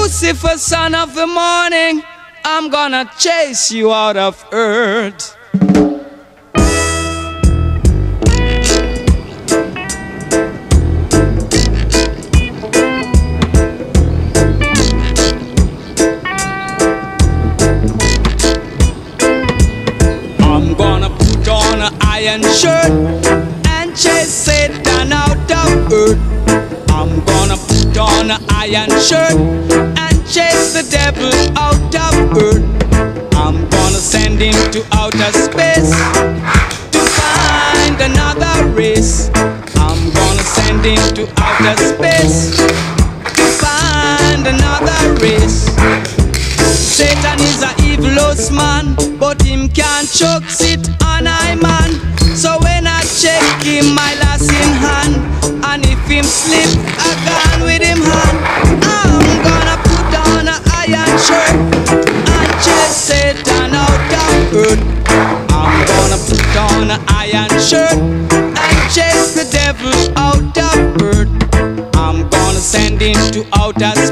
Lucifer, son of the morning, I'm gonna chase you out of earth. I'm gonna put on an iron shirt and chase Satan out of earth. I'm gonna put on an iron shirt and chase the devil out of earth. I'm gonna send him to outer space to find another race. I'm gonna send him to outer space to find another race. Satan is a evilous man, but him can't choke sit on I man. So when I check him, my lass in hand, and if him slip, I gone with him hand. I'm gonna put on an iron shirt and chase Satan out of earth. I'm gonna put on an iron shirt and chase the devil out of earth. I'm gonna send him to outer space